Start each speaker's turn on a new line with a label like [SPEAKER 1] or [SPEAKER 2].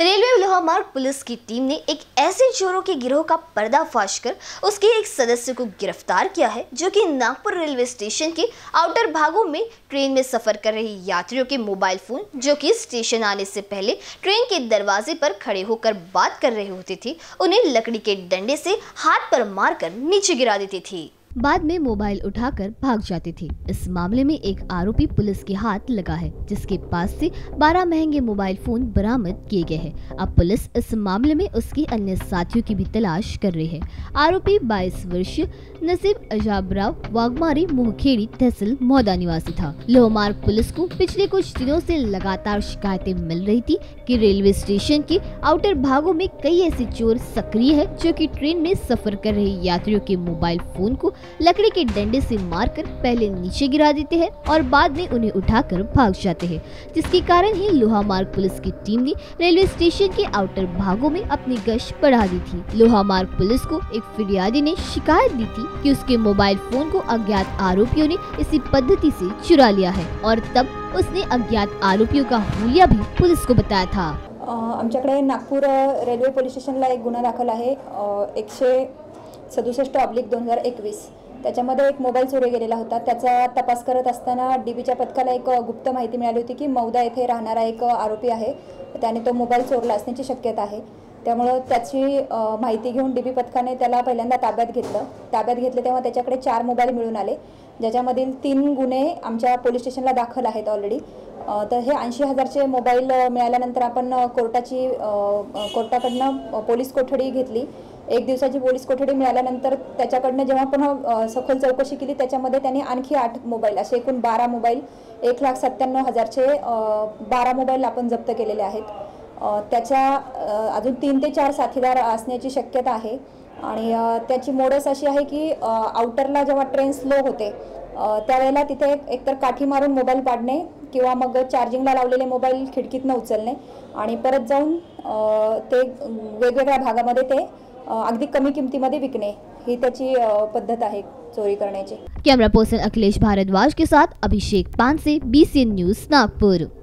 [SPEAKER 1] Railway लोहामार्ग police की team ने एक ऐसे चोरों के गिरोह का पर्दाफाश कर उसके एक सदस्य को गिरफ्तार किया है, जो कि नागपुर रेलवे स्टेशन के आउटर भागों में ट्रेन में सफर कर रहे यात्रियों के मोबाइल फोन, जो कि स्टेशन आने से पहले ट्रेन के दरवाजे पर खड़े होकर बात कर रहे होते थे, उन्हें लकड़ी के डंडे से हाथ पर मारकर नीचे गिरा देती थी।
[SPEAKER 2] बाद में मोबाइल उठाकर भाग जाते थे। इस मामले में एक आरोपी पुलिस के हाथ लगा है, जिसके पास से 12 महंगे मोबाइल फोन बरामद किए गए हैं। अब पुलिस इस मामले में उसके अन्य साथियों की भी तलाश कर रही है। आरोपी 22 वर्षीय नसीब अजाबराव वाघमारी मोहखेड़ी तहसील मौदा निवासी था। लोहामार्ग पुलिस को पिछले कुछ दिनों से लगातार शिकायतें मिल रही थी कि रेलवे स्टेशन के आउटर भागों में कई ऐसे चोर सक्रिय है, जो कि ट्रेन में सफर कर रहे यात्रियों के मोबाइल फोन को लकड़ी के डंडे से मारकर पहले नीचे गिरा देते हैं और बाद में उन्हें उठाकर भाग जाते हैं, जिसके कारण ही लोहामार्ग पुलिस की टीम ने रेलवे स्टेशन के आउटर भागों में अपनी गश्त बढ़ा दी थी। लोहामार्ग पुलिस को एक फिरियादी ने शिकायत दी थी कि उसके मोबाइल फोन को अज्ञात आरोपियों ने इसी पद्धति से चुरा लिया है और तब उसने अज्ञात आरोपियों का हुलिया भी पुलिस को बताया था।
[SPEAKER 3] आमच्याकडे नागपूर रेल्वे पोलीस स्टेशनला एक गुन्हा दाखल आहे 167/2021। त्याच्यामध्ये एक मोबाईल चोरी गेलेला होता। त्याचा तपास करत असताना डीबीच्या पथकाला एक गुप्त माहिती मिळाली होती की मौदा येथे राहणारा एक आरोपी आहे, त्याने तो मोबाईल चोरला असण्याची शक्यता आहे। त्यामुळे त्याची माहिती घेऊन डीबी पथकाने त्याला पहिल्यांदा ताब्यात घेतले तेव्हा त्याच्याकडे 4 मोबाईल मिळून आले, ज्याच्यामधील 3 गुन्हे आमच्या पोलीस स्टेशनला दाखल आहेत ऑलरेडी। तर हे 80,000चे मोबाईल मिळाल्यानंतर आपण कोर्टाकडनं पोलीस कोठडी घेतली। 1 दिवसाची पोलीस कोठडी मिळाल्यानंतर त्याच्याकडनं जेव्हा पुन्हा सखोल चौकशी केली, त्याच्यामध्ये त्यांनी आणखी 8 मोबाईल असे एकूण 12 मोबाईल 1,97,000चे 12 मोबाईल आपण जप्त केलेले आहेत। त्याच्या अजून 3 ते 4 साथीदार असण्याची शक्यता आहे आणि त्याची मोडस अशी आहे की आउटरला जेव्हा ट्रेन स्लो होते त्यावेळेला तिथे एकतर काठी मारून मोबाईल पाडणे किंवा मग चार्जिंगला लावलेले मोबाईल खिडकीतनं उचलणे आणि परत जाऊन ते वेगवेगळ्या भागामध्ये ते अगदी कमी किमतीमध्ये विकणे, ही त्याची पद्धत आहे चोरी करण्याची।
[SPEAKER 2] कैमरा पर्सन अखिलेश भारद्वाज के साथ अभिषेक पानसे, BCN न्यूज़ नागपुर।